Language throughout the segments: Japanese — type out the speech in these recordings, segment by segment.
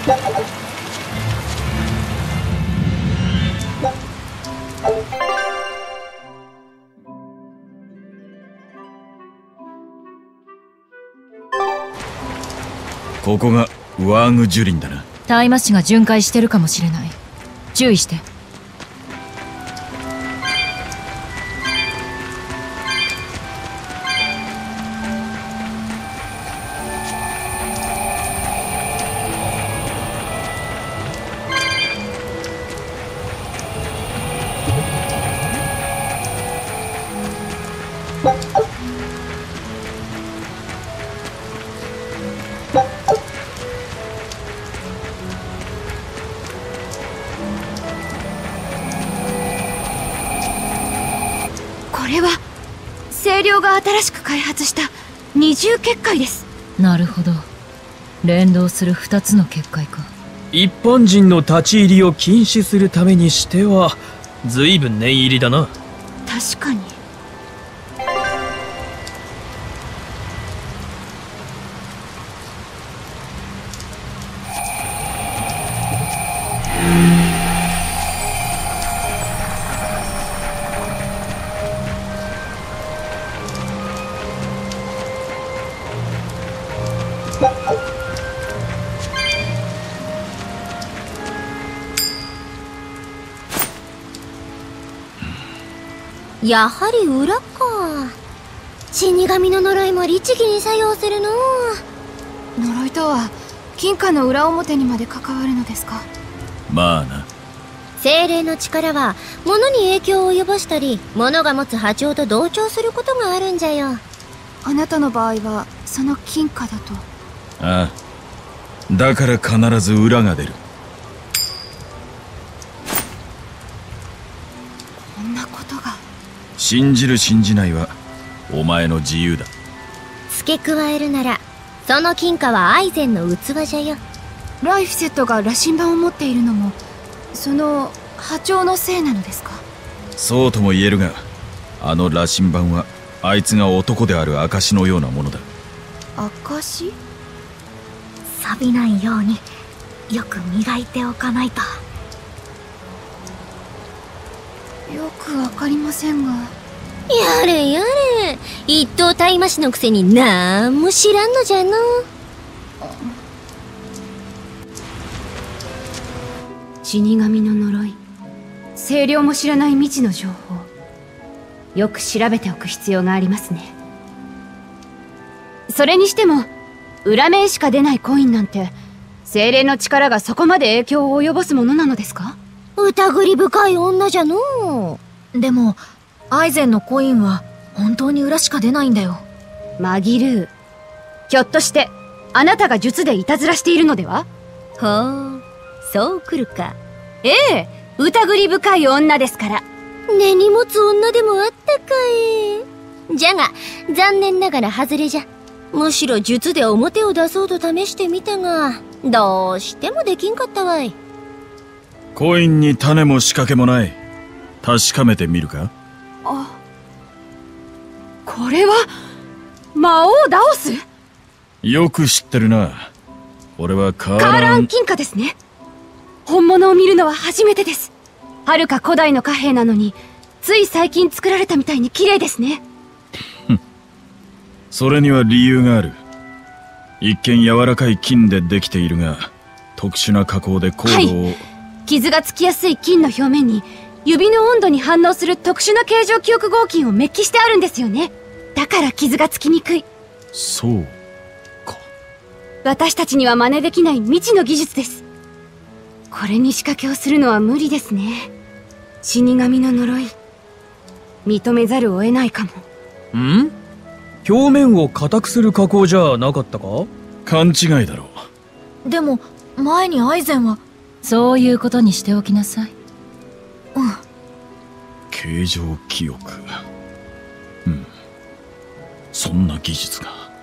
ここがワーグ樹林だな。 大麻師が巡回してるかもしれない。注意して。 これは清涼が新しく開発した二重結界です。 なるほど、連動する2つの結界か。 一般人の立ち入りを禁止するためにしては随分念入りだな。 確かに。 やはり裏か。死神の呪いも律儀に作用するの。 呪いとは金貨の裏表にまで関わるのですか。 まあな。 精霊の力は物に影響を及ぼしたり、物が持つ波長と同調することがあるんじゃよ。 あなたの場合はその金貨だと。 ああ、だから必ず裏が出る。 こんなことが。 信じる信じないはお前の自由だ。 付け加えるならその金貨はアイゼンの器じゃよ。 ライフセットが羅針盤を持っているのもその波長のせいなのですか。 そうとも言えるが、あの羅針盤はあいつが男である証のようなものだ。 証？ 錆びないようによく磨いておかないと。 よくわかりませんが。 やれやれ、一等大麻師のくせになんも知らんのじゃの。 死神の呪い、清涼も知らない未知の情報、よく調べておく必要がありますね。それにしても裏面しか出ないコインなんて精霊の力がそこまで影響を及ぼすものなのですか。 疑り深い女じゃの。 でもアイゼンのコインは本当に裏しか出ないんだよ。 マギルー、ひょっとしてあなたが術でいたずらしているのでは。 ほう、そうくるか。 ええ、疑り深い女ですから。 根に持つ女でもあったかい。じゃが残念ながら外れじゃ。むしろ術で表を出そうと試してみたが、どうしてもできんかったわい。 コインに種も仕掛けもない。確かめてみるか。 あ、これは魔王ダオス。 よく知ってるな。俺はカーカーラランン金貨ですね。本物を見るのは初めてです。はるか古代の貨幣なのについ最近作られたみたいに綺麗ですね。 それには理由がある。一見柔らかい金でできているが、特殊な加工でコードを、 傷がつきやすい金の表面に指の温度に反応する特殊な形状記憶合金をメッキしてあるんですよね。だから傷がつきにくい。 そうか。 私たちには真似できない未知の技術です。これに仕掛けをするのは無理ですね。死神の呪い、認めざるを得ないかも。 ん？表面を硬くする加工じゃなかったか？ 勘違いだろう。 でも前にアイゼンは。そういうことにしておきなさい。 形状記憶。そんな技術が。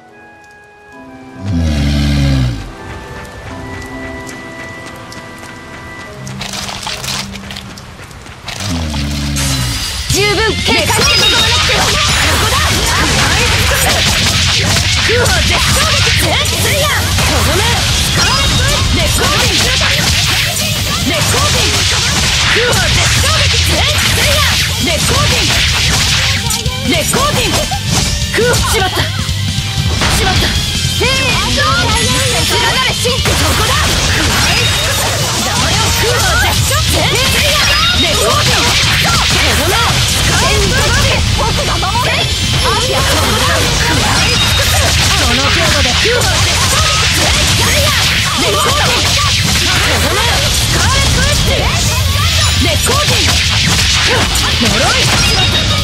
十分警戒して臨まなくては。ここだ。絶好撃。とどめ。スカーレットレッコーディング。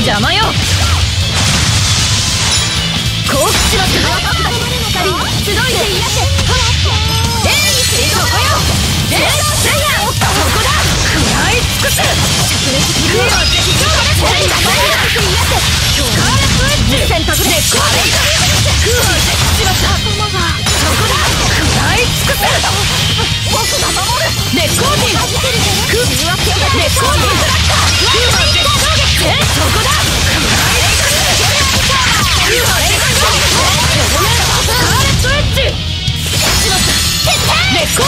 邪魔よ。こうしまった光集いで癒せ。そこよ。そこだ。食らい尽くす。炸裂気流をぜひスカーレットウェッジ選択でこれしまった。そこだ。食らい尽くす。僕が守る。ネッコーティンネッコーティンクラッカー。そこだ。食らい尽くす。スカーレットウェッジ。ネッコーティン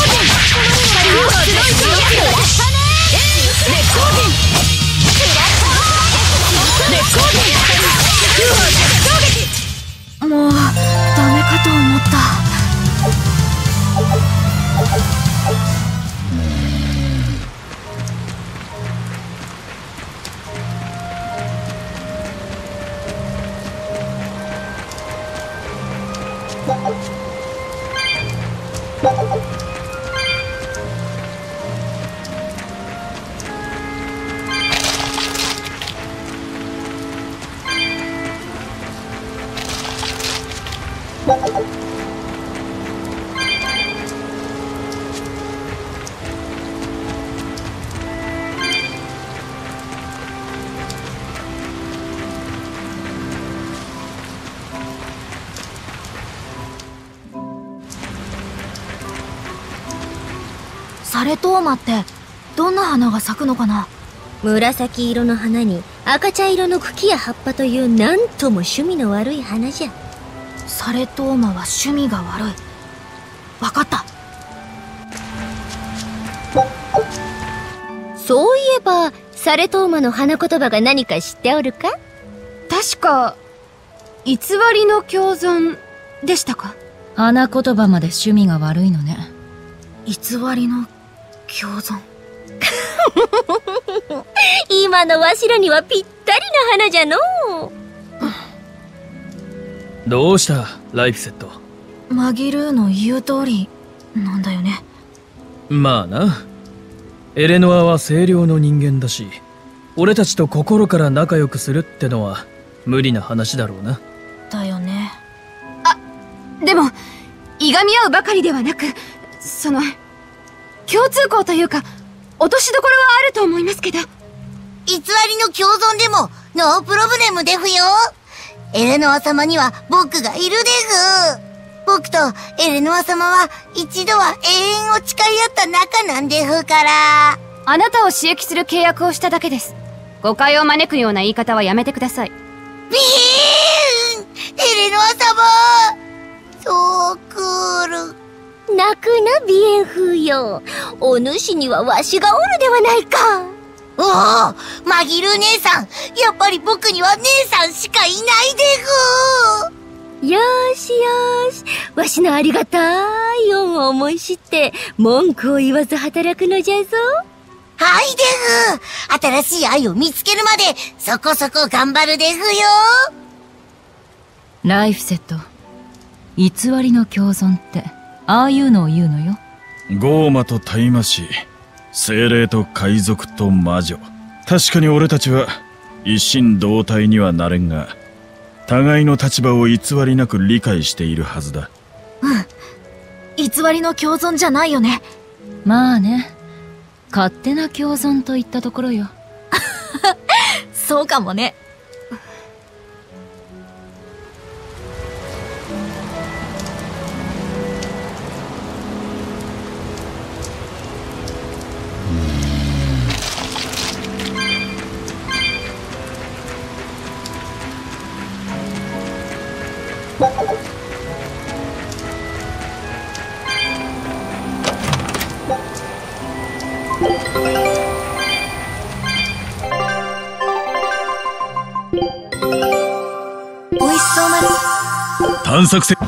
もうダメかと思った。サレトーマってどんな花が咲くのかな。 紫色の花に赤茶色の茎や葉っぱというなんとも趣味の悪い花じゃ。 サレトーマは趣味が悪い。わかった。 そういえばサレトーマの花言葉が何か知っておるか。 確か偽りの共存でしたか。 花言葉まで趣味が悪いのね。 偽りの共存。 今のわしらにはぴったりな花じゃのう。 どうしたライフセット。 マギルーの言う通りなんだよね。 まあな。エレノアは清涼の人間だし、俺たちと心から仲良くするってのは無理な話だろうな。 だよね。 でもいがみ合うばかりではなく、共通項というか落としどころはあると思いますけど。 偽りの共存でもノープロブレムでふよ。エレノア様には僕がいるでふ。僕とエレノア様は一度は永遠を誓い合った仲なんでふから。 あなたを刺激する契約をしただけです。誤解を招くような言い方はやめてください。 ビーン！エレノア様！そうクール。 泣くなビエンフーよ。お主にはわしがおるではないか。 おお、マギルー姉さん、やっぱり僕には姉さんしかいないでよーしよーし、わしのありがたい恩を思い知って文句を言わず働くのじゃぞ。 はいでふ。新しい愛を見つけるまでそこそこ頑張るでふよ。 ライフセット、偽りの共存ってああいうのを言うのよ。 ゴーマとタイマシ、精霊と海賊と魔女。確かに俺たちは一心同体にはなれんが、互いの立場を偽りなく理解しているはずだ。 偽りの共存じゃないよね。 まあね、勝手な共存といったところよ。 そうかもね。美味しそうな探索せ。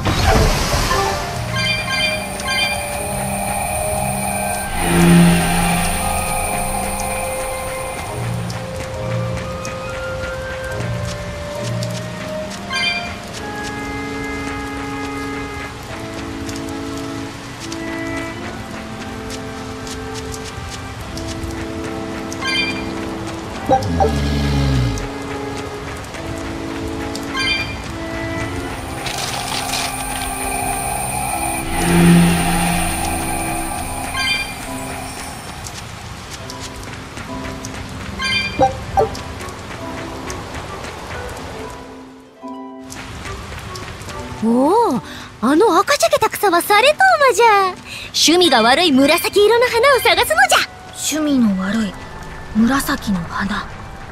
れとうまじゃ。趣味が悪い紫色の花を探すのじゃ。 趣味の悪い紫の花。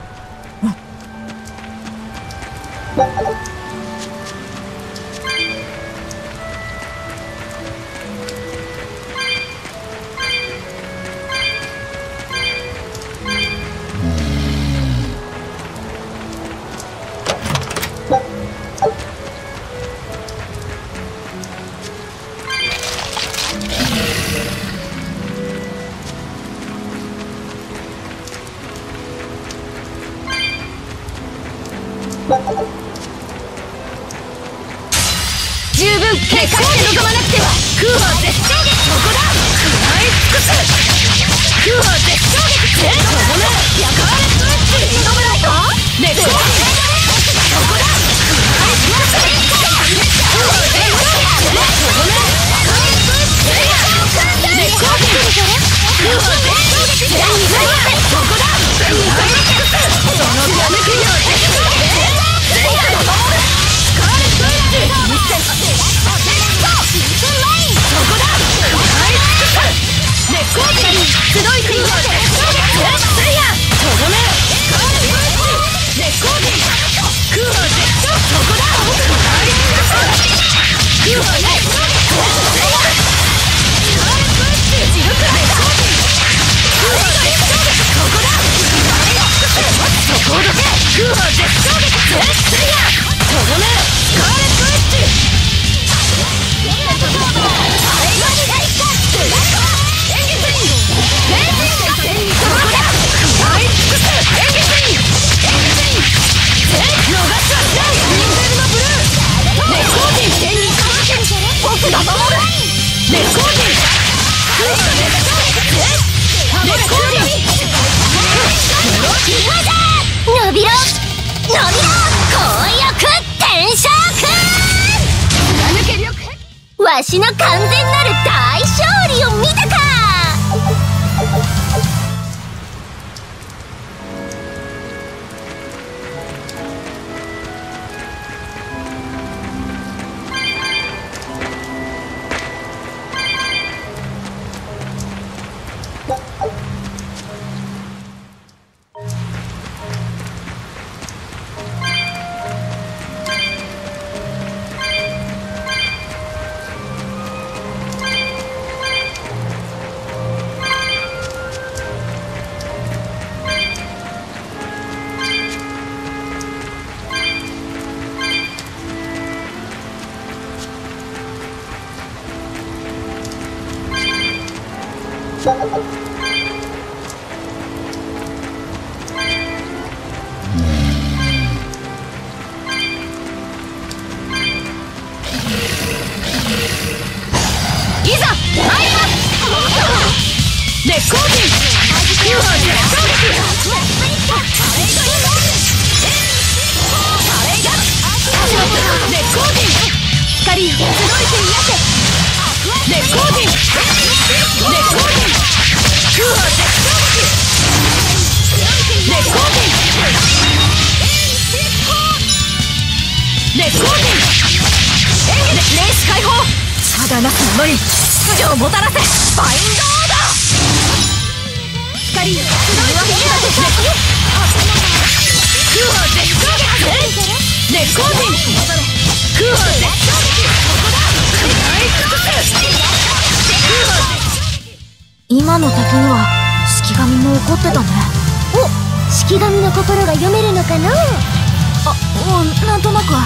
十分警戒して臨まなくては。空砲絶頂撃、ここだ。食らい尽くす。空砲絶頂撃、全部ごめん。ヤカーレットエッジ、認めないか。レッドここだ。食らい尽くす。空砲絶頂撃、全部ごめん。レッド空砲絶頂撃、全部ごめん。ここだ。食らい尽くす。その手抜きよう絶頂撃、全部ごめん。スカーレットエッジ、そこだ。はい尽くす。レッコーディに集い国の絶頂撃、スイヤとどめ。スカーレットエッジ、レッコーディ空砲絶頂、そこだ。はい尽くす。空砲絶頂撃、スイヤスカーレットエッジ、ジルクライだ。空砲絶頂撃、ここだ。はい尽くす。そこをどけ。空砲絶頂撃、スイヤとどめ。スカーレットエッジ。 伸びろ攻略転生わしの完全なる大勝利を見たか。 今の敵には式神も怒ってたね。 お、式神の心が読めるのかな。 なんとなく。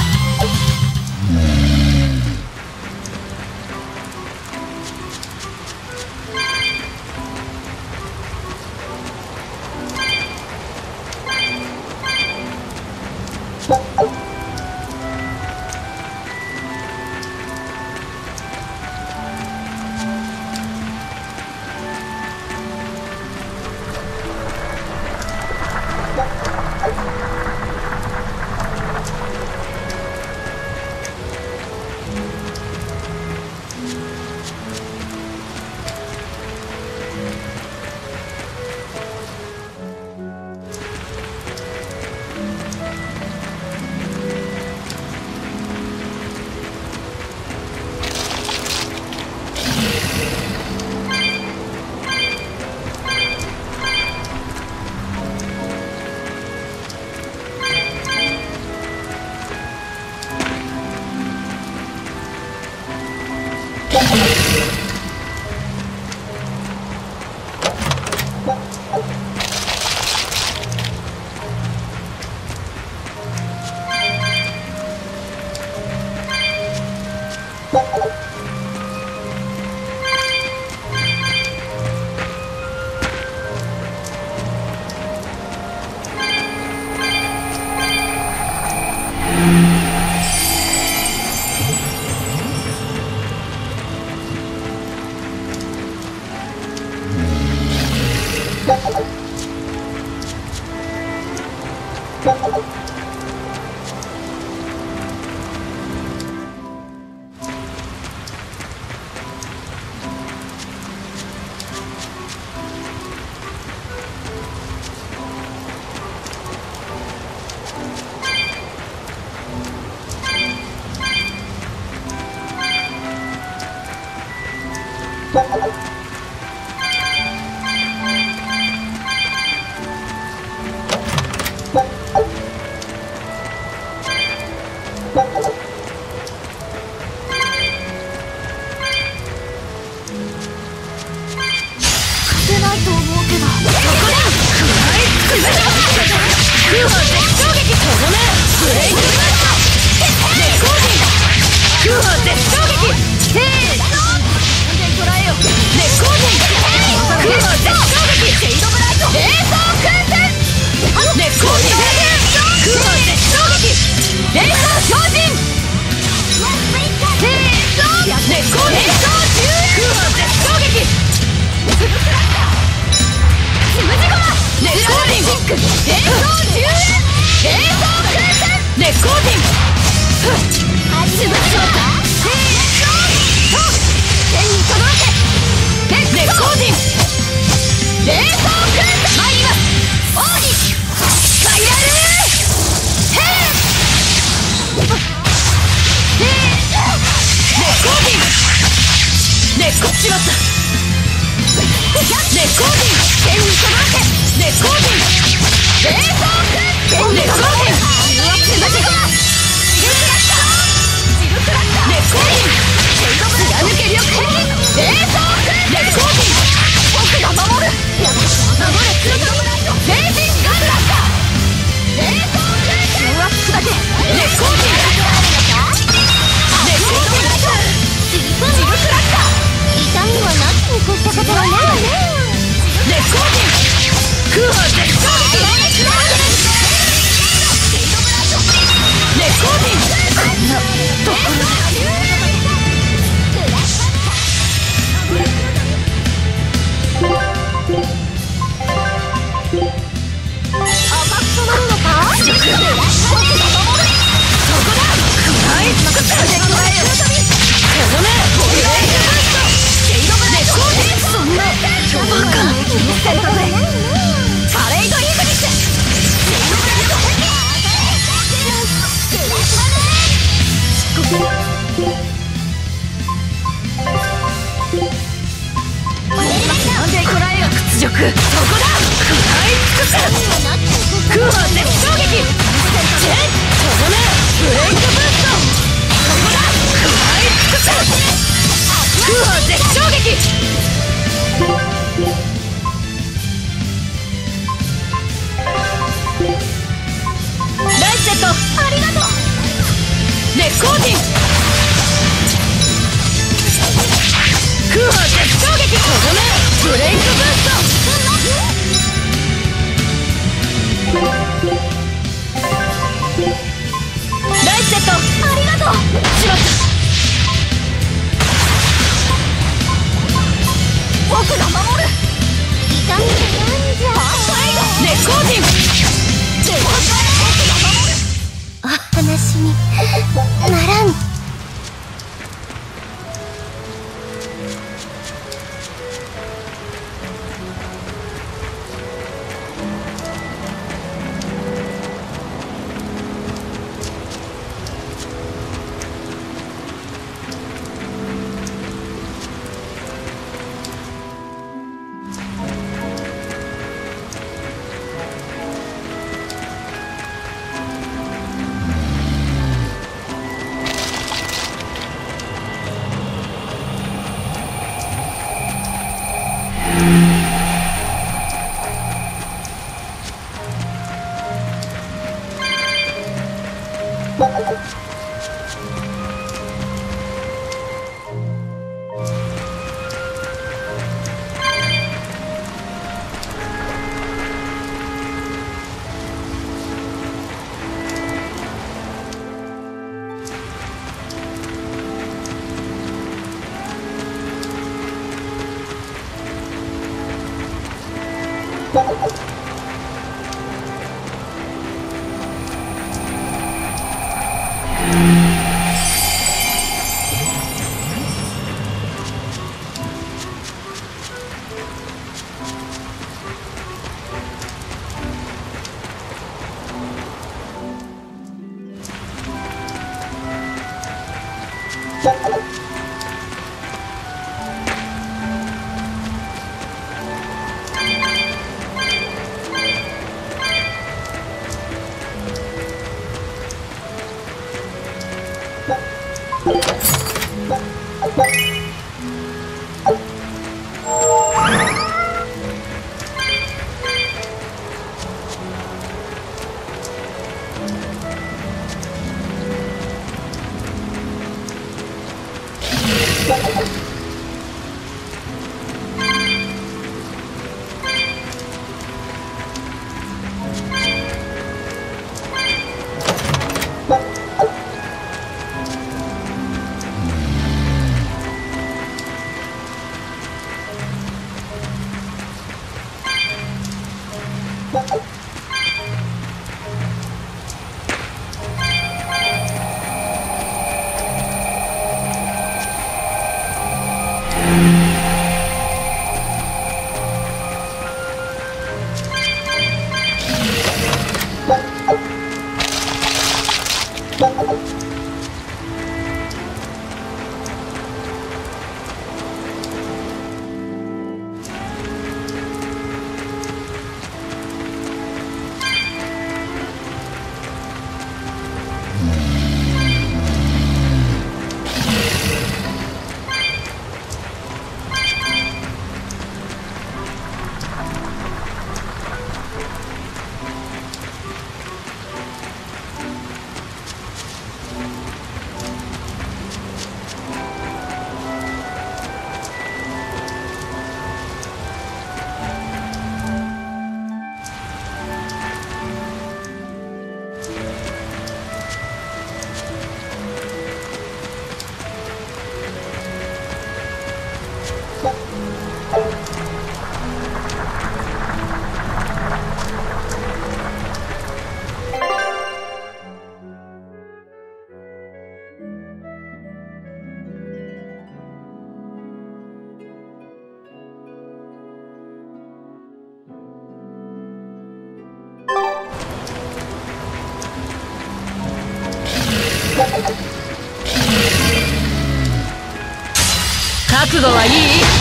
覚悟はいい？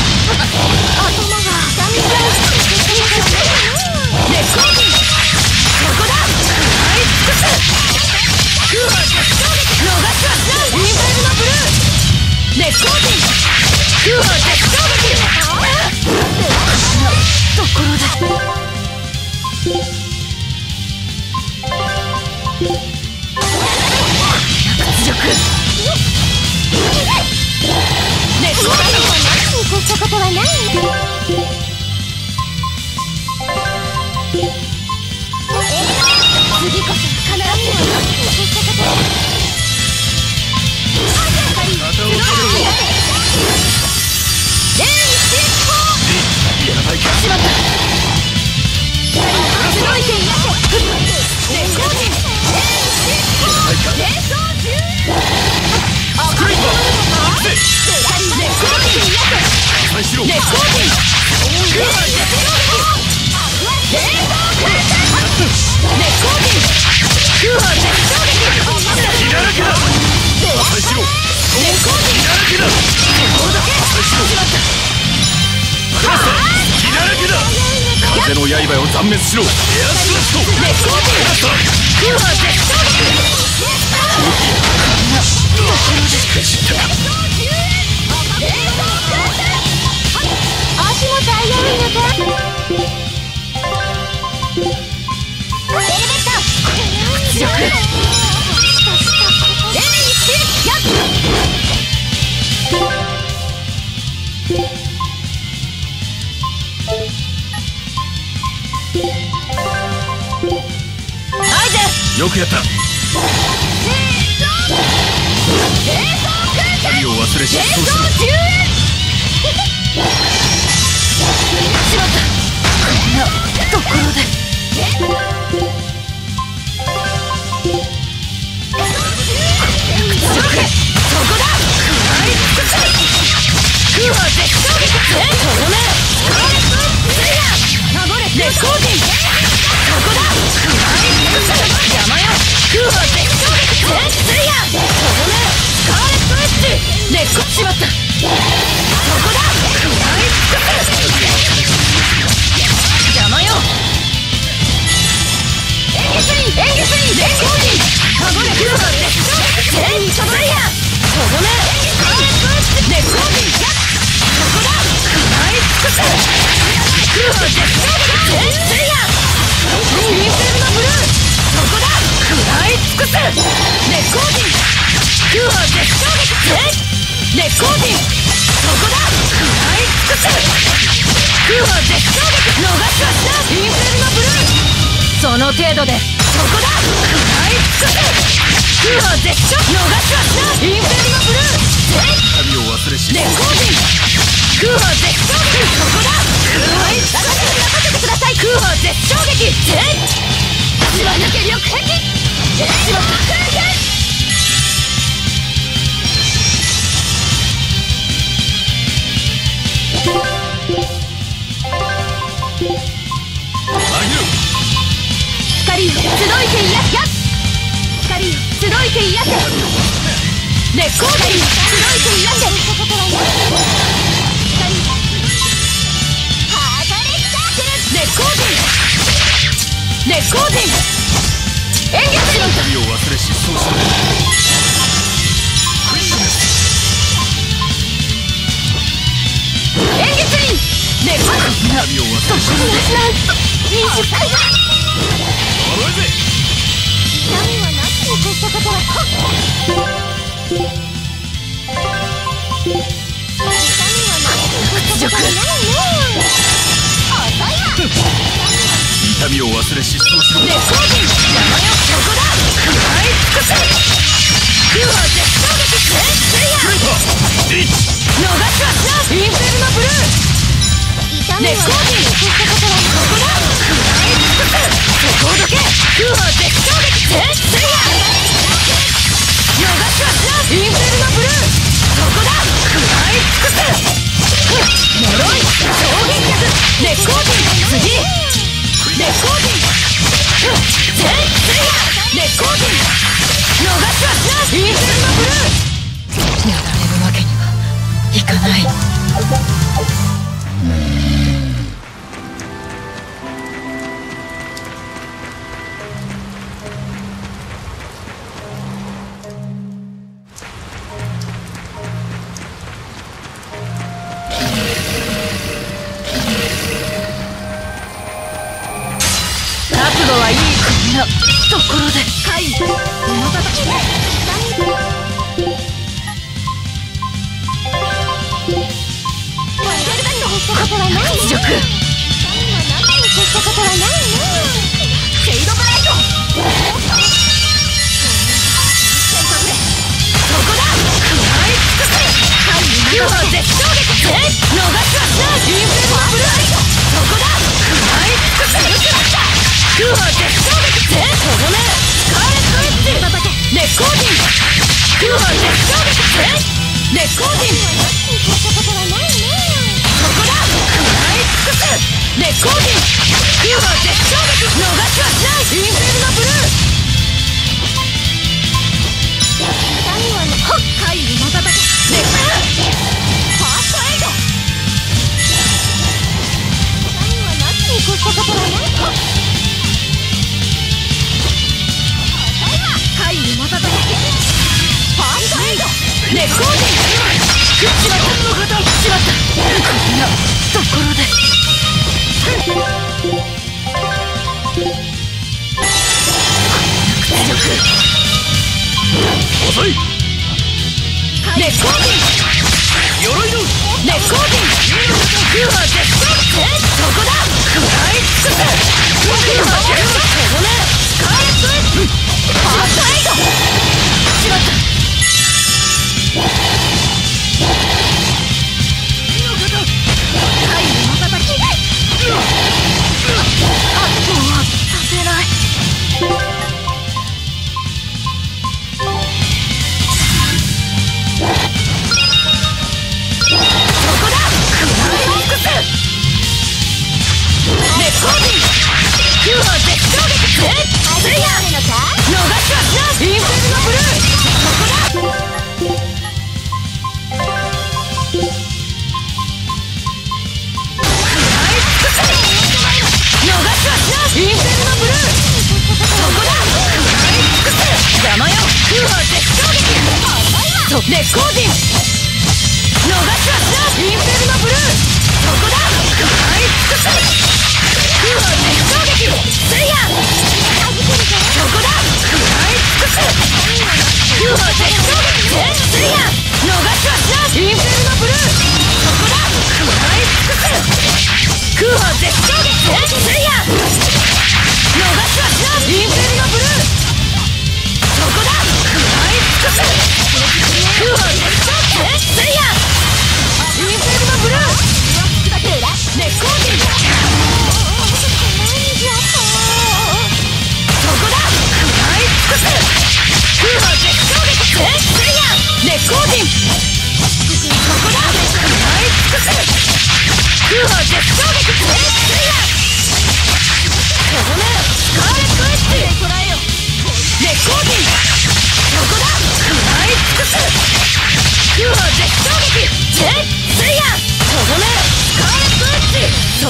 風の刃を断滅しろ。 足元危ういのか。 よくやった。光を忘れ失踪する。 しまった。 尽くす。烈光陣空破絶衝撃烈光陣そこだ食らい尽くす。空破絶衝撃逃しはしないインフェルノブルーその程度でそこだ食らい尽くす。空破絶衝逃しはしないインフェルノブルー旅を忘れし烈光陣空破絶衝撃そこだ食らい尽くす。任せてください。空破絶衝撃しば抜け力壁しば空間光よ集いて癒せ光よ集いて癒せ烈光陣集いて癒せ烈光陣烈光陣演劇の旅を忘れ失踪する演劇人烈光陣旅を忘れ失踪する 20回だおいぜ痛みはなしに越したことは痛みはなしに越したことはないね遅いわ痛みを忘れ失踪する烈光陣山よそこだ食らい尽くす。空破絶衝撃スレイヤー逃しはしないインフェルノブルー痛みはなしに越したことはそこだ食らい尽くす。そこをどけ空破絶衝撃スレイヤー逃しはしないインフェルノブルーそこだ食らい尽くす。呪い超撃脚烈光陣次烈光陣スレイヤー烈光陣逃しはしないインフェルノブルーやられるわけにはいかない。 覚悟はいいこんなところで怪異馬叩き屈辱シェイドブライトそこだ食らい尽くす。怪異馬絶衝撃逃しはしないインフェルノブルーそこだ食らい尽くす。空破絶衝撃とどめスカーレットエッジ烈光陣空破絶衝撃烈光陣そこだ食らい尽くす。烈光陣空破絶衝撃逃しはしないインフェルノブルー怪異馬叩き烈光ファーストエイド怪異馬叩きファーストエイド烈光陣しまったしまったこんなところで屈辱遅い烈光陣鎧の烈光陣空破絶衝そこだ食らい尽くす。空破絶衝とどめスカーレットエッジファーストエイドしまった怪異馬叩きもうさせないそこだ食らい尽くす。烈光陣空破絶衝撃スレイヤー逃しはしないインフェルノブルーそこだ食らい尽くす。逃しはしないインフェルノブルーそこだ食らい尽くす。邪魔よ空破絶衝撃烈光陣逃しはしないインフェルノブルーそこだ食らい尽くす。空破絶衝撃スレイヤーそこだ食らい尽くす。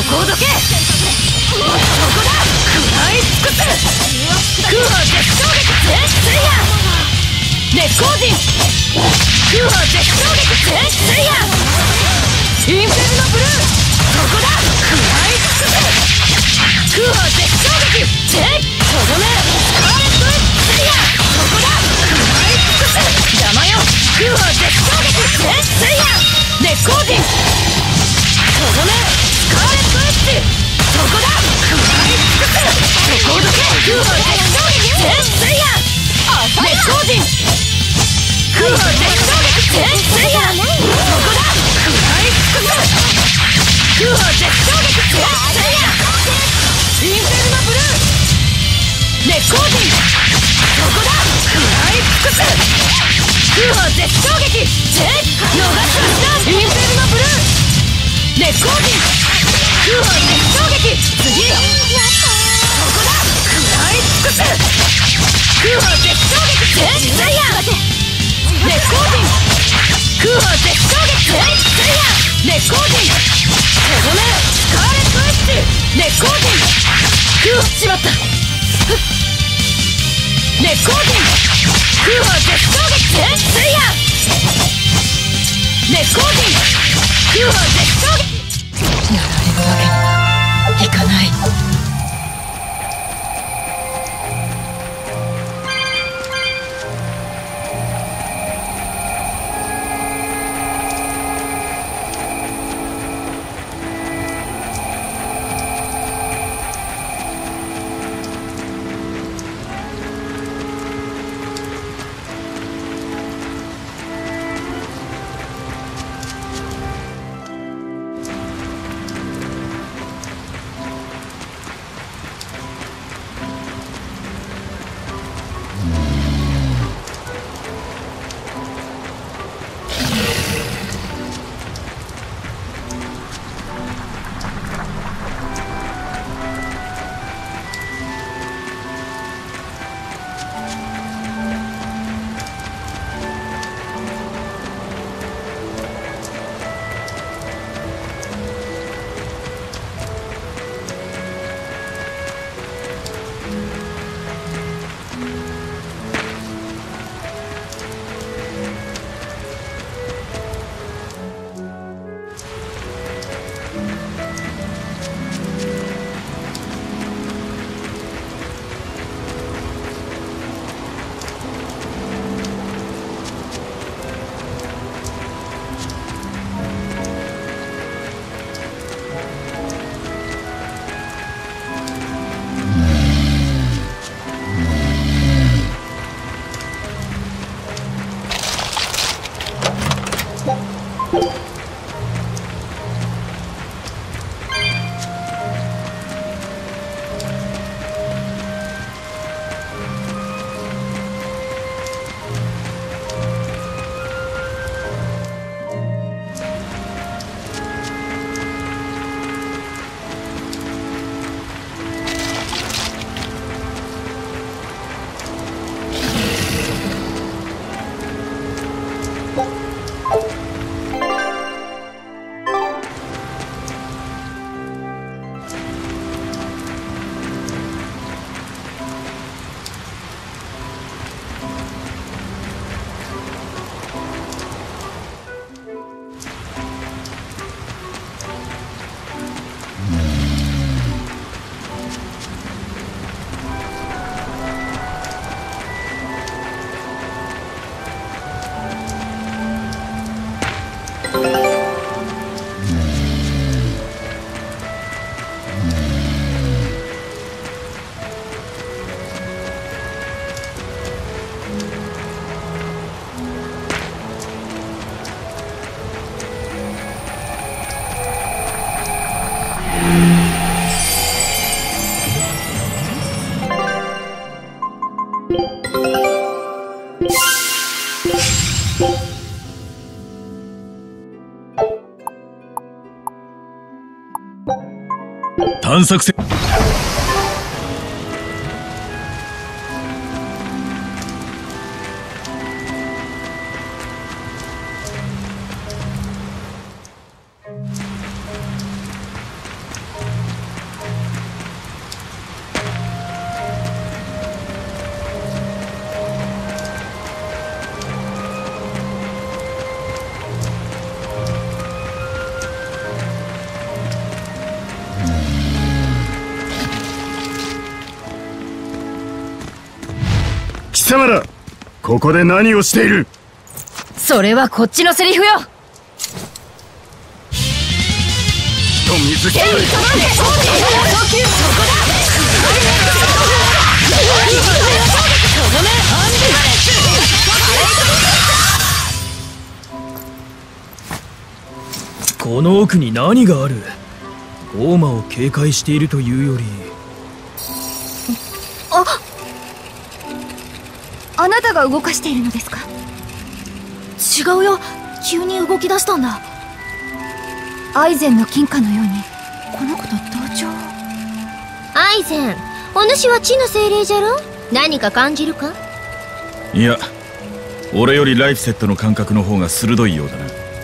こをどけ。そこだ。食らい尽くす。空砲絶衝撃全水や。烈光陣。空砲絶衝撃全水や。インフェルノブルー。そこだ。食らい尽くす。空砲絶衝撃全とどめ。スカーレットエッツや。そこだ。食らい尽くす。邪魔よ。空砲絶衝撃全水や。烈光陣。とどめ。スカーレットエッジ。そこだ。食らい尽くす。そこをどけ。空砲絶衝撃全水や。烈光陣。空砲絶衝撃全水や。そこだ。食らい尽くす。空砲絶衝撃全水や。インフェルノブルー。烈光陣。そこだ。食らい尽くす。空砲絶衝撃全逃すはしな。インフェルノブルー。烈光陣。空砲絶衝撃次。そこだ。食らい尽くす。空砲絶衝撃全水や。烈光陣。空砲絶衝撃全水や。烈光陣。とどめ。スカーレットエッジ。烈光陣。空砲しまった。烈光陣。空砲絶衝撃全水や。烈光陣。空砲絶衝撃。 やられるわけにはいかない。 探索せ貴様ら、ここで何をしている？ それはこっちのセリフよ。 水木この奥に何がある？ゴーマを警戒しているというより。 あなたが動かしているのですか？ 違うよ。急に動き出したんだ。 アイゼンの金貨のようにこの子と同調。 アイゼン、お主は地の精霊じゃろ？何か感じるか？ いや、俺よりライフセットの感覚の方が鋭いようだな。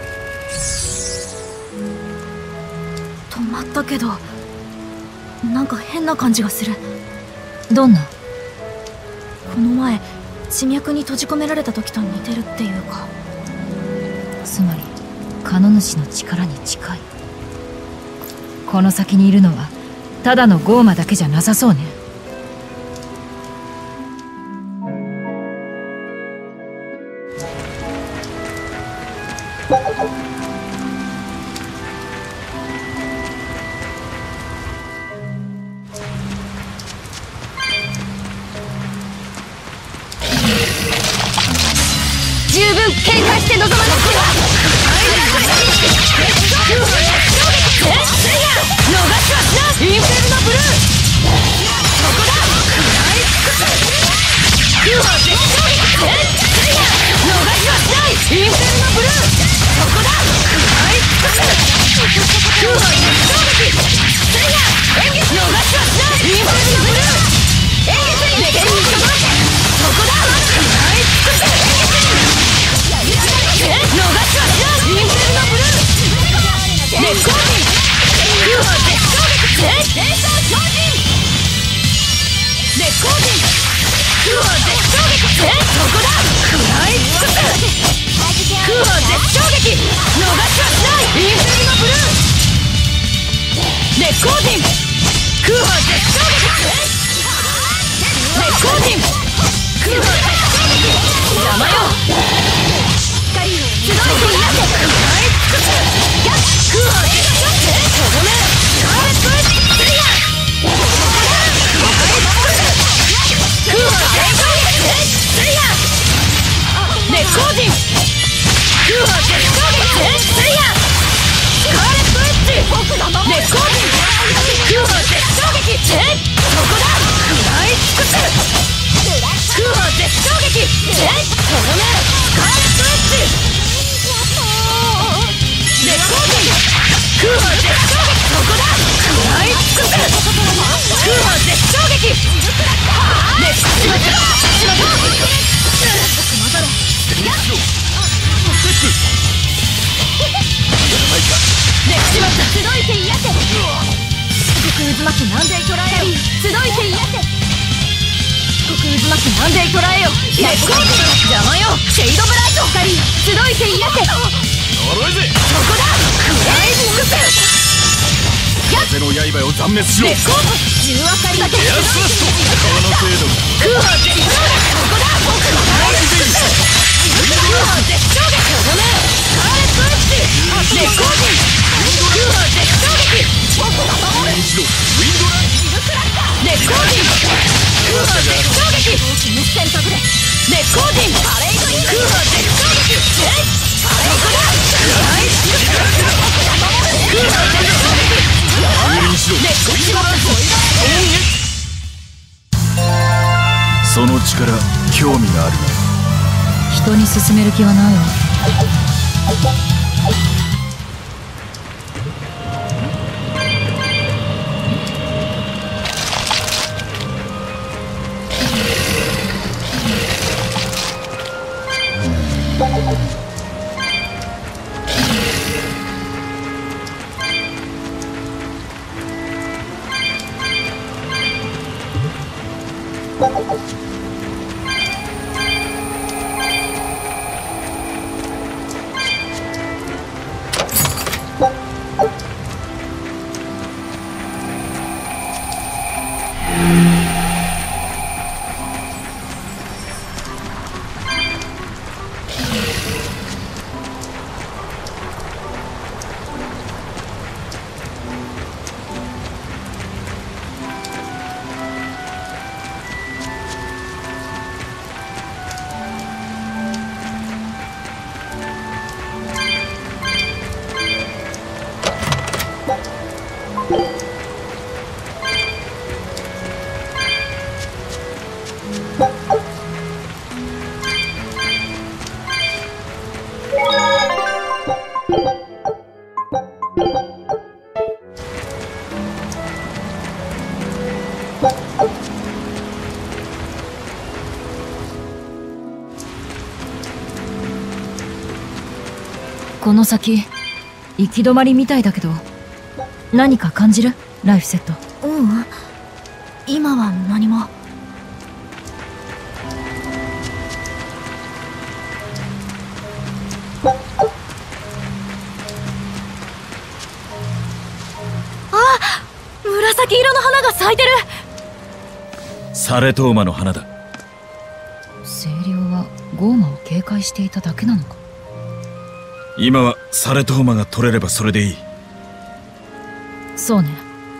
止まったけど、なんか変な感じがする。 どんな？ この前地脈に閉じ込められた時と似てるっていうか。 つまりカノ主の力に近い。この先にいるのはただのゴーマだけじゃなさそうね。 十分警戒して臨まなくては。逃しはしない。インフェルノブルー、そこだ。9号絶頂撃。逃しはしない。インフェルノブルー、そこだ。9号絶頂撃。逃しはしない。インフェルノブルー、熱剣にそこだ。逃しはしない。インフェルノブルー、熱光人9号絶頂撃。連想超人熱光人9号絶頂撃。そこだ。食らい尽くす。9号絶頂撃。逃しはしない。インフェルノブルー、熱光人9号絶頂撃。熱光人9号絶頂撃。邪魔よ。集いていやせ。食らい尽くす。空砲絶頂撃。とどめ。スカーレットエッジスリア。空砲絶頂撃。スリア。熱光人空砲絶頂撃。スリア。スカーレットエッジ熱光人空砲絶頂撃。そこだ。食らい尽くす。空砲絶頂撃。とどめ。スカーレットエッジ熱光人空砲絶頂撃。そこだ。食らい尽くす。空砲絶頂撃。熱しまったしまった熱しまった。集いていやせ。極渦巻きなんで捕らえよ。集いていやせ。極渦巻きなんで捕らえよ。熱光人邪魔よ。シェイドブライト集いていやせ。 呪いぜ。 そこだ。食らい尽くす。 風の刃を断滅しろ。 熱光10明かりだけ。 エアスラスト。この程度。 空砲絶頂撃。そこだ。僕の食らい尽くす。空砲絶頂撃。とどめ。スカーレットエッジ熱光人空砲絶頂撃。僕が守る。熱光人空砲絶頂撃。選択で熱光人空砲絶頂撃。そこだ。食らい尽くす。空砲絶頂撃。熱光人その力、興味があるな。 人に勧める気はないわ。 この先行き止まりみたいだけど、何か感じる？ライフセット。 今は何も。紫色の花が咲いてる。 サレトーマの花だ。 清涼はゴーマを警戒していただけなのか。 今はサレトーマが取れればそれでいい。 そうね。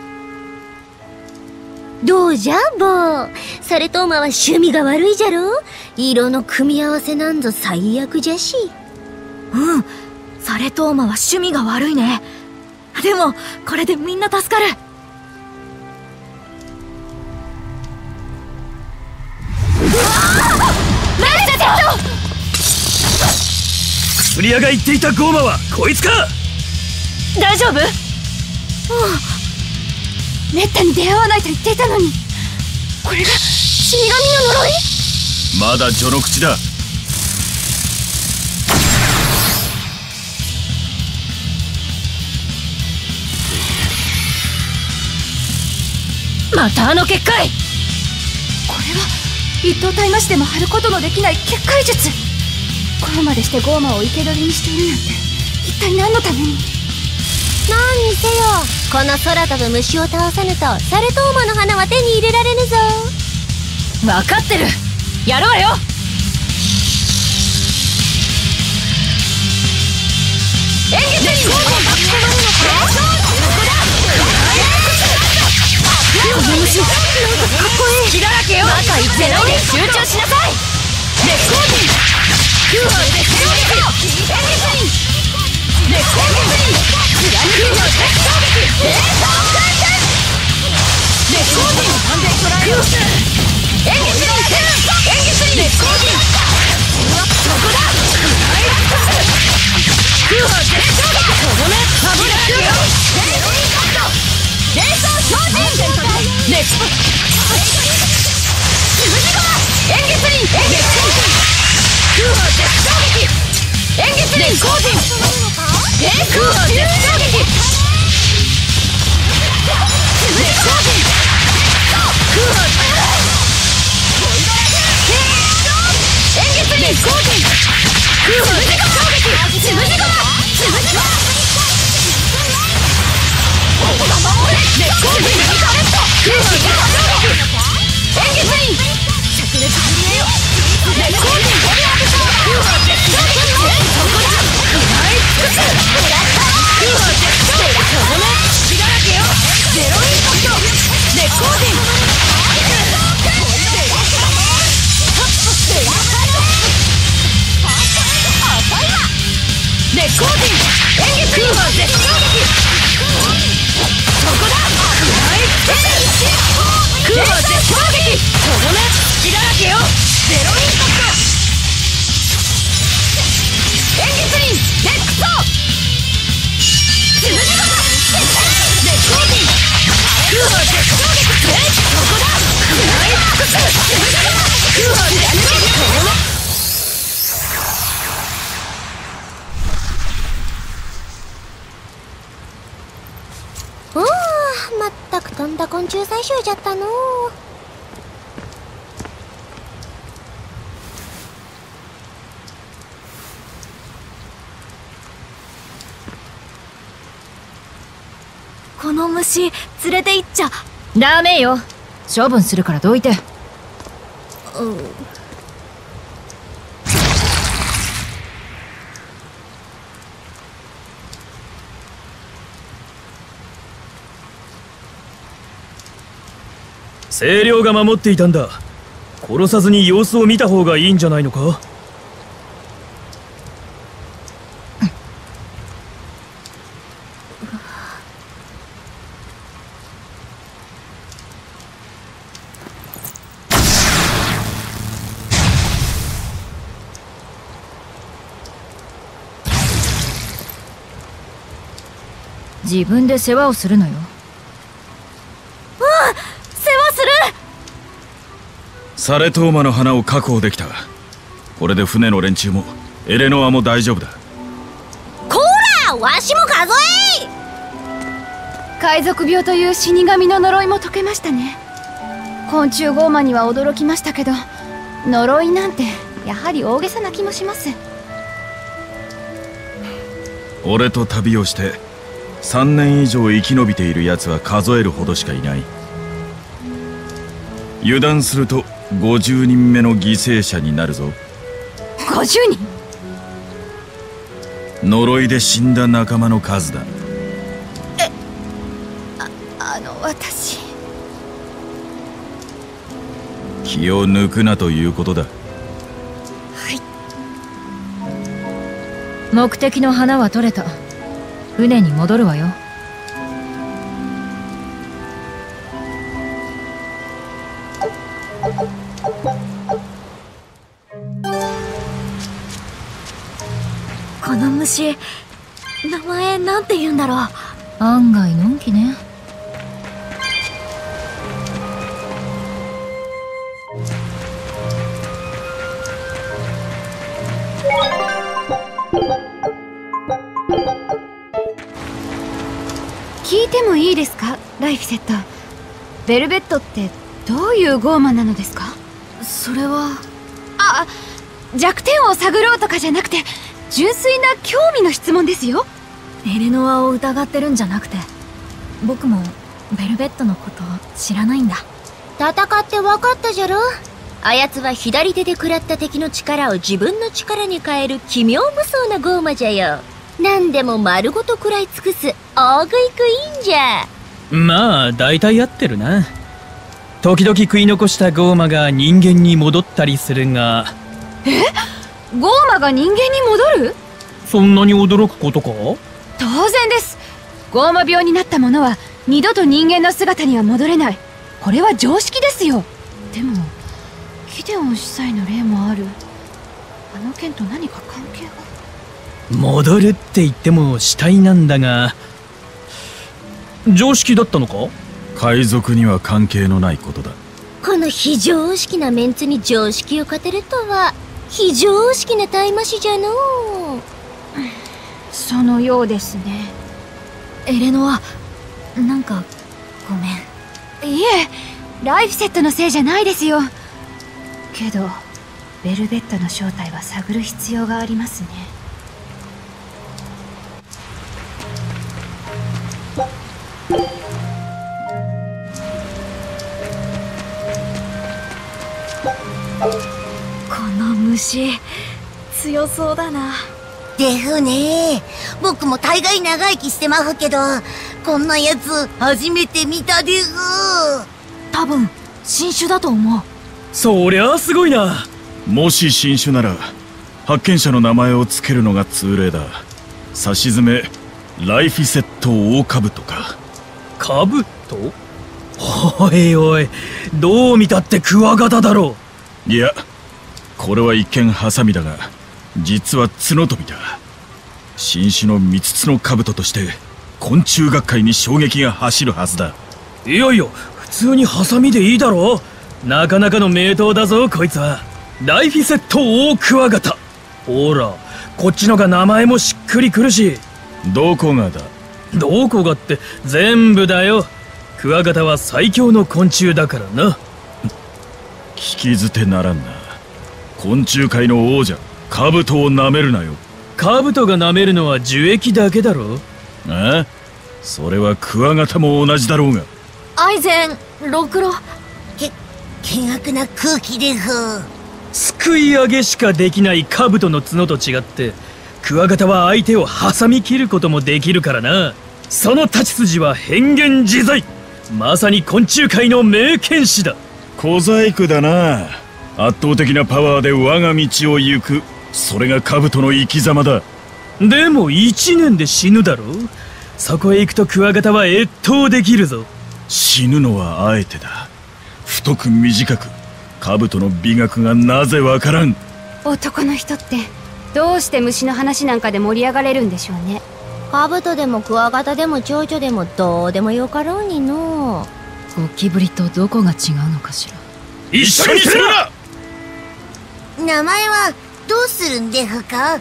どうじゃボー。サレトーマは趣味が悪いじゃろ。色の組み合わせなんぞ最悪じゃし。 サレトーマは趣味が悪いね。でもこれでみんな助かる。 薬屋が言っていたゴーマはこいつか。 大丈夫？ めったに出会わないと言っていたのに、これが死神の呪い？ まだ序の口だ。 またあの結界。 これは一等体魔師でも張ることのできない結界術。ここまでしてゴーマを生け捕りにしているなんて、一体何のために？ 何にせよ、この空飛ぶ虫を倒さぬとサレトーマの花は手に入れられぬぞ。 分かってる。やるわよ。演劇にこの虫なんかかっこいい。気だらけよ。中行ってないで集中しなさい。レッコーディン9番で攻撃演劇にレッコーディンクラニキューの鉄衝撃レーザー回転レッコーディン完全トライを演劇に演劇にレッコーディンそこだ9番鉄衝撃ここね危なくよゼロインパクトレーザー超人レッコ演劇に演劇空は絶衝撃演劇にコーティン空は絶衝撃絶コーティン空は演劇にコーティン空は絶衝撃つぶじごまつぶじごま絶コーティン空は絶衝撃演劇に灼熱震えよレッコーディン空は絶衝撃そこだ食らい尽くす空は絶衝撃そこね血だらけよゼロインパクトレッコーディンレッコーディン演劇空は絶衝撃そこだ食らい尽くす空は絶衝撃そこね血だらけよゼロインパクト演劇にレックソつぶじごまレッコーディン空は絶衝撃そこだ食らい尽くすつぶじごま空は絶衝撃そこねまったくとんだ昆虫採集じゃったのう。 この虫連れて行っちゃダメよ。処分するからどいて。 清涼が守っていたんだ。殺さずに様子を見た方がいいんじゃないのか。 自分で世話をするのよ。 世話する。 サレトーマの花を確保できた。これで船の連中もエレノアも大丈夫だ。 こら、わしも数え。 海賊病という死神の呪いも解けましたね。昆虫ゴーマには驚きましたけど、呪いなんてやはり大げさな気もします。 俺と旅をして3年以上生き延びている奴は数えるほどしかいない。油断すると50人目の犠牲者になるぞ。 50人？ 呪いで死んだ仲間の数だ。 私。 気を抜くなということだ。 はい。 目的の花は取れた。船に戻るわよ。 この虫、名前なんて言うんだろう。 案外のんきね。 聞いてもいいですか、ライフセット。ベルベットってどういうゴーマなのですか？ それは。 弱点を探ろうとかじゃなくて、純粋な興味の質問ですよ。 エレノアを疑ってるんじゃなくて、僕もベルベットのこと知らないんだ。戦って分かったじゃろ。あやつは左手で食らった敵の力を自分の力に変える奇妙無双なゴーマじゃよ。何でも丸ごと食らい尽くす大食いクイーンじゃ。 まあ大体合ってるな。時々食い残したゴーマが人間に戻ったりするが。 ゴーマが人間に戻る？ そんなに驚くことか？ 当然です。ゴーマ病になった者は二度と人間の姿には戻れない。これは常識ですよ。でもギデオン司祭の例もある。あの件と何か関係が？ 戻るって言っても死体なんだが、常識だったのか？ 海賊には関係のないことだ。 この非常識なメンツに常識を語るとは非常識なタイマシじゃのう。 そのようですね。 エレノア、なんかごめん。 いえ、ライフセットのせいじゃないですよ。けどベルベットの正体は探る必要がありますね。 この虫強そうだな。 でふね。僕も大概長生きしてまふけど、こんなやつ初めて見たでふ。 多分新種だと思う。 そりゃあすごいな。 もし新種なら発見者の名前を付けるのが通例だ。さしずめライフィセットオオカブトか。 カブト？おいおい、どう見たってクワガタだろう。いや、これは一見ハサミだが実は角飛びだ。新種の三つつの兜として昆虫学会に衝撃が走るはずだ。 いやいや、普通にハサミでいいだろう。なかなかの名刀だぞこいつは。ライフィセットオオクワガタ。ほら、こっちのが名前もしっくりくるし。 どこがだ？ どこがって全部だよ。クワガタは最強の昆虫だからな。 聞き捨てならんな。昆虫界の王者カブトを舐めるなよ。 カブトが舐めるのは樹液だけだろ。 ああ、それはクワガタも同じだろうが。 アイゼン、ロクロ。 険悪な空気でふ。 すくい上げしかできないカブトの角と違って、クワガタは相手を挟み切ることもできるからな。その太刀筋は変幻自在。まさに昆虫界の名剣士だ。 小細工だな。圧倒的なパワーで我が道を行く、それがカブトの生き様だ。 でも1年で死ぬだろ。そこへ行くとクワガタは越冬できるぞ。 死ぬのはあえてだ。太く短く、カブトの美学がなぜわからん。 男の人ってどうして虫の話なんかで盛り上がれるんでしょうね。 兜でもクワガタでも蝶々でもどうでもよかろうにの。 ゴキブリとどこが違うのかしら。 一緒にするな。 名前はどうするんでふか？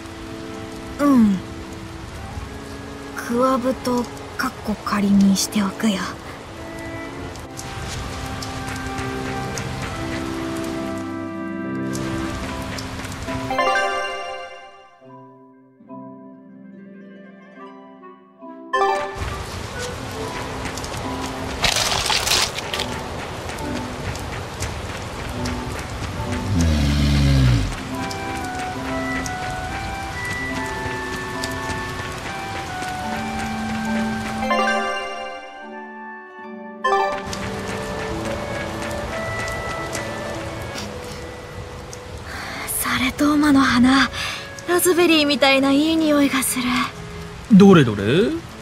クワブとカッコ仮にしておくよ。サレトーマの花、ラズベリーみたいないい匂いがする。 どれどれ。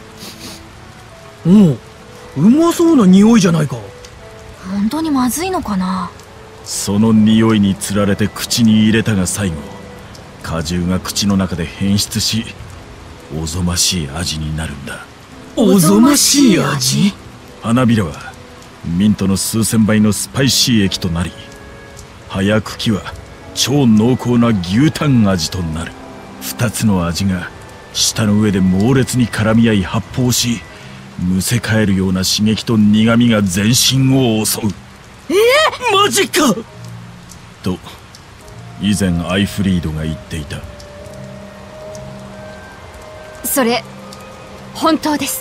おう、うまそうな匂いじゃないか。 本当にまずいのかな。 その匂いにつられて口に入れたが最後、果汁が口の中で変質し、おぞましい味になるんだ。 おぞましい味。 花びらはミントの数千倍のスパイシー液となり、葉や茎は超濃厚な牛タン味となる。二つの味が舌の上で猛烈に絡み合い発泡し、むせ返るような刺激と苦みが全身を襲う。 マジか。 と以前アイフリードが言っていた。 それ本当です。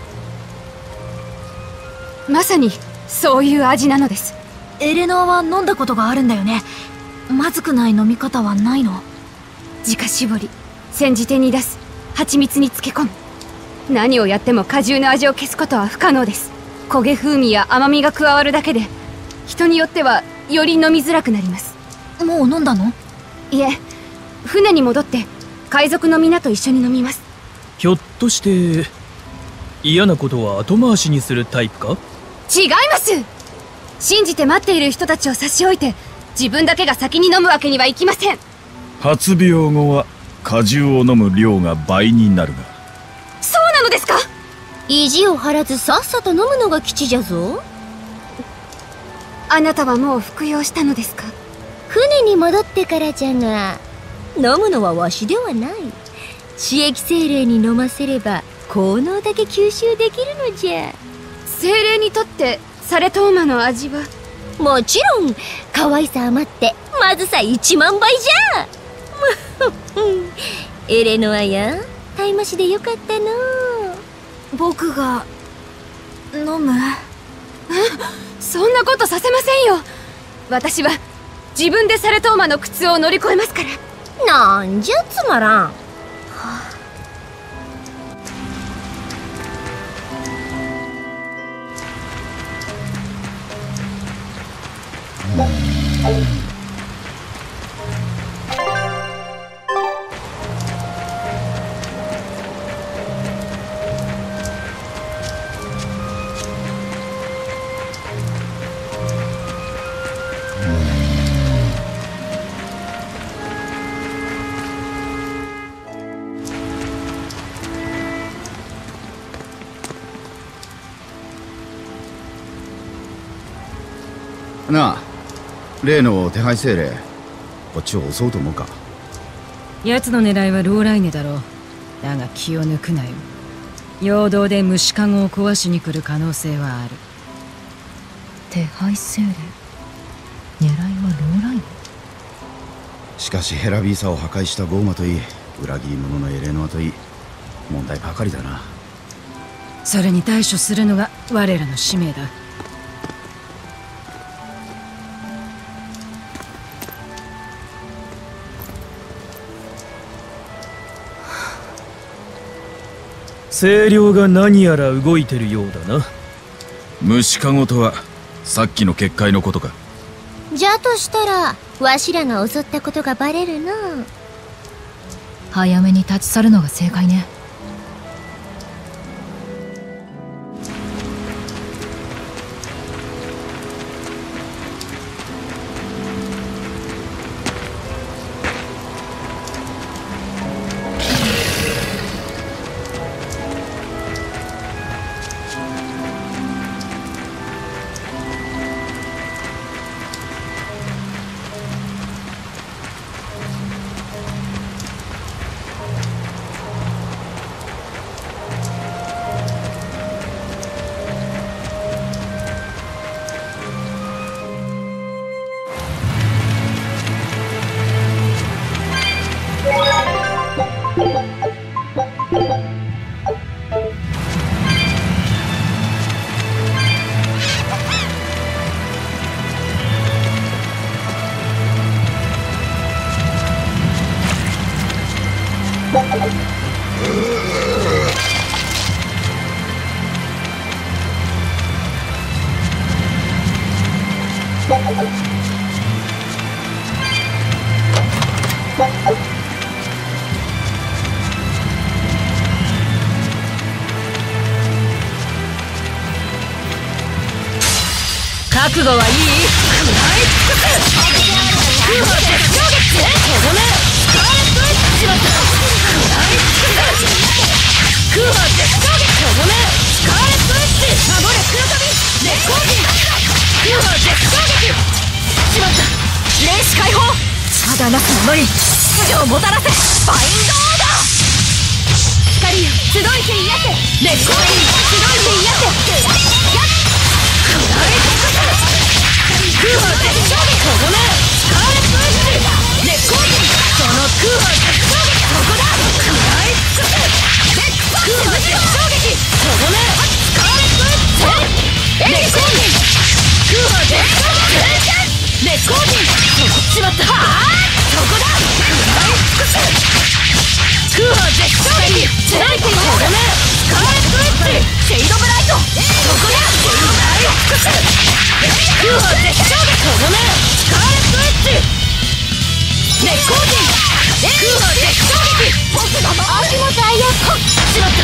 まさにそういう味なのです。 エレノアは飲んだことがあるんだよね。まずくない飲み方はないの？ 自家搾り、煎じて煮出す、蜂蜜に漬け込む。何をやっても果汁の味を消すことは不可能です。焦げ風味や甘みが加わるだけで、人によってはより飲みづらくなります。 もう飲んだの？ いえ、船に戻って海賊の皆と一緒に飲みます。 ひょっとして嫌なことは後回しにするタイプか？ 違います。信じて待っている人たちを差し置いて、自分だけが先に飲むわけにはいきません。 発病後は果汁を飲む量が倍になるが。 そうなのですか？ 意地を張らずさっさと飲むのが吉じゃぞ。 あなたはもう服用したのですか？ 船に戻ってからじゃが、飲むのはわしではない。刺激精霊に飲ませれば効能だけ吸収できるのじゃ。 精霊にとってサレトーマの味は？ もちろん可愛さ余ってまずさ1万倍じゃ。エレノアやタイマシでよかったの。 僕が飲む？ そんなことさせませんよ。私は自分でサレトーマの苦痛を乗り越えますから。 なんじゃつまらん。 なあ、例の手配精霊、こっちを襲うと思うか？ 奴の狙いはローライネだろう。だが気を抜くなよ。陽動で虫かごを壊しに来る可能性はある。手配精霊、狙いはローライネ。 しかしヘラビーサを破壊したゴーマといい、裏切り者のエレノアといい、問題ばかりだな。 それに対処するのが我らの使命だ。 清涼が何やら動いてるようだな。 虫かごとはさっきの結界のことか？ じゃとしたらわしらが襲ったことがバレるな。 早めに立ち去るのが正解ね。 覚悟はいい？食らい尽くす。空砲絶頂撃とどめスカーレットエッジしまった。食らい尽くす。空砲絶頂撃とどめスカーレットエッジ守れ黒飛び熱光陣。空砲絶頂撃しまった。霊視解放。ただなす者に秩序をもたらせ。バインドオーダー。光よ集いて癒せ。熱光陣集いて癒せ。食らい尽くす。空砲絶頂撃とどめスカーレットエッジ熱光陣。その空砲絶頂撃ここだ。食らい尽くす。空砲絶頂撃とどめスカーレットエッジ熱光陣。空砲絶頂撃熱光陣。しまった。そこだ。食らい尽くす。空砲絶頂撃スライティとどめスカーレットエッジシェイドブライト。そこだ。食らい尽くす。空砲絶頂撃とどめスカーレットエッジ熱光陣。空砲絶頂撃僕が足もダイヤほっしまった。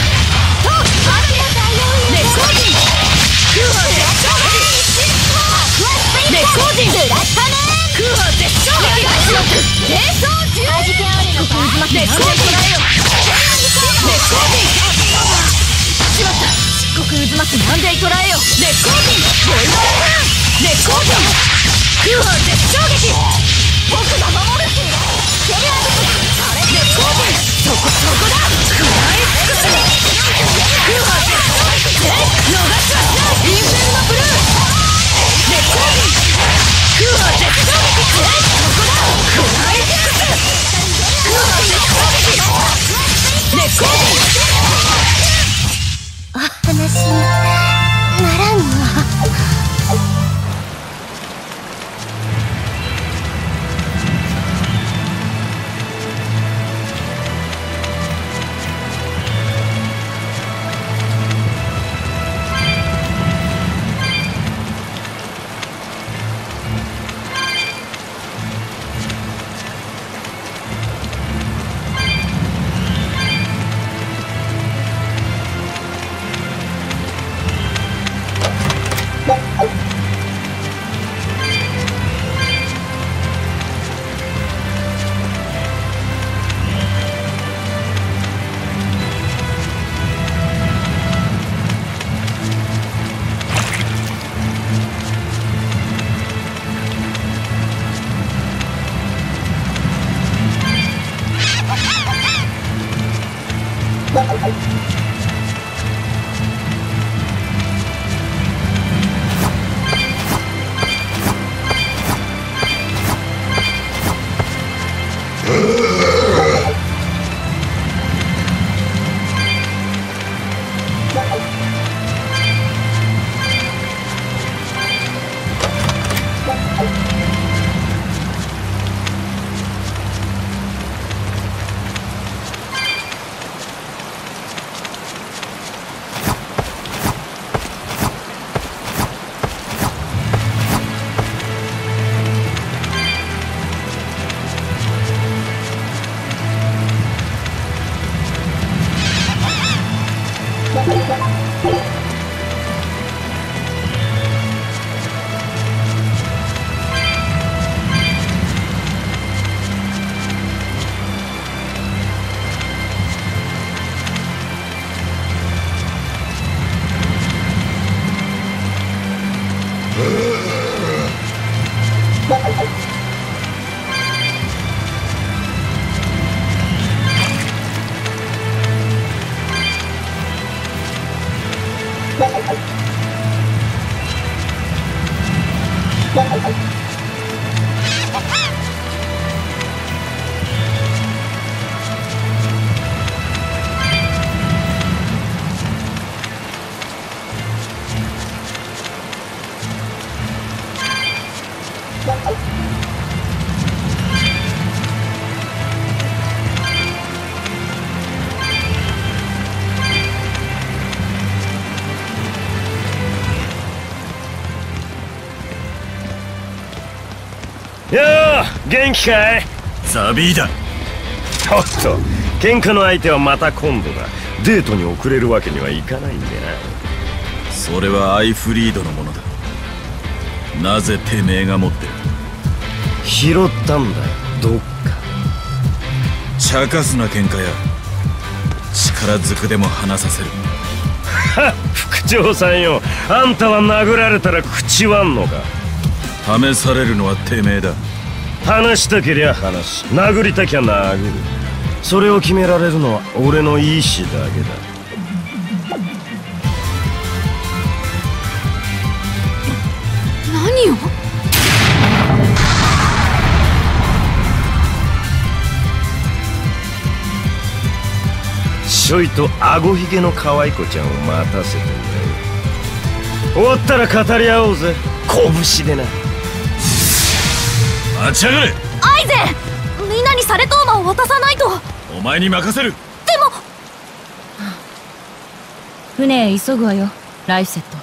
熱光陣。空砲絶頂撃熱光陣。空砲絶頂撃しまった。冷霜銃熱光陣。熱光陣しまった。漆黒渦巻きマンデー捕らえよ。熱光陣ボイドラグーン熱光陣。空砲絶頂撃僕が守る。熱光陣。そこだ。食らい尽くす。空砲絶頂撃逃しはしない。インフェルノブルー熱光陣。空砲絶頂撃そこだ。食らい尽くす。空砲絶頂撃熱光陣。 話にならんわ。 よー、元気かい？ ザビーだ。 おっと、喧嘩の相手はまた今度だ。デートに遅れるわけにはいかないんだな。 それはアイフリードのものだ。なぜてめえが持ってる？ 拾ったんだよ、どっか。 茶化すな喧嘩や。力ずくでも離させる。 はっ、副長さんよ、あんたは殴られたら口割んのか？ 試されるのはてめえだ。 話したけりゃ話し、殴りたきゃ殴る。それを決められるのは俺の意志だけだ。 何を？ ちょいとあごひげの可愛い子ちゃんを待たせてんだよ。終わったら語り合おうぜ、拳でな。 待ちやがれ。 アイゼン、みんなにサレトーマを渡さないと。 お前に任せる。 でも船へ急ぐわよ、ライフセット。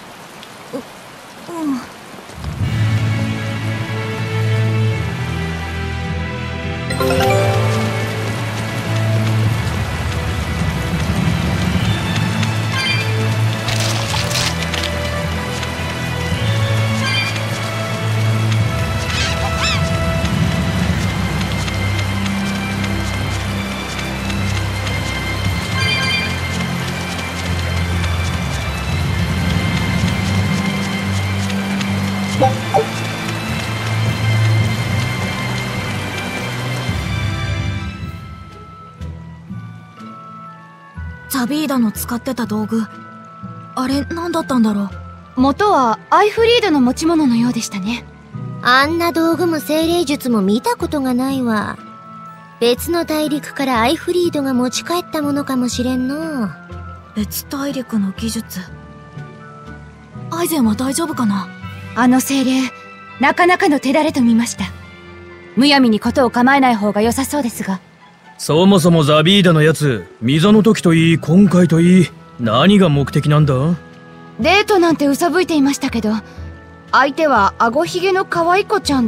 ザビーダの使ってた道具、あれ何だったんだろう。 元はアイフリードの持ち物のようでしたね。 あんな道具も精霊術も見たことがないわ。別の大陸からアイフリードが持ち帰ったものかもしれんの。 別大陸の技術。アイゼンは大丈夫かな？ あの精霊、なかなかの手だれと見ました。むやみにことを構えない方が良さそうですが。 そもそもザビーダのやつ、溝の時といい今回といい、何が目的なんだ？ デートなんて嘘吹いていましたけど、相手はあごひげの可愛い子ちゃんって。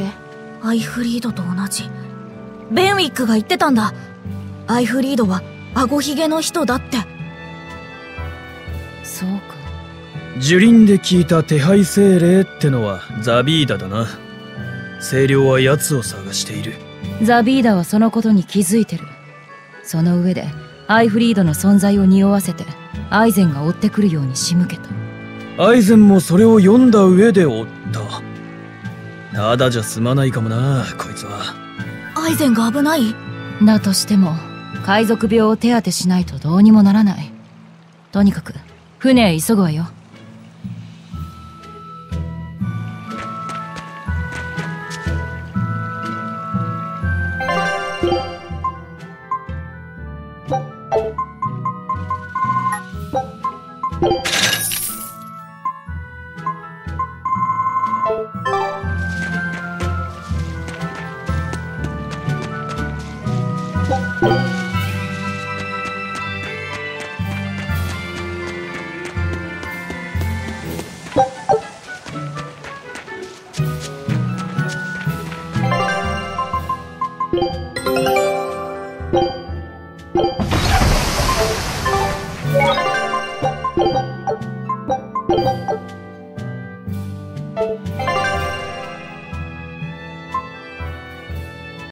アイフリードと同じ。ベンウィックが言ってたんだ。アイフリードはあごひげの人だって。 そうか。 樹林で聞いた手配精霊ってのはザビーダだな。精霊は奴を探している。 ザビーダはそのことに気づいてる。その上でアイフリードの存在を匂わせてアイゼンが追ってくるように仕向けた。 アイゼンもそれを読んだ上で追った。ただじゃ済まないかもな、こいつは。 アイゼンが危ない？ だとしても海賊病を手当てしないとどうにもならない。とにかく船へ急ぐわよ。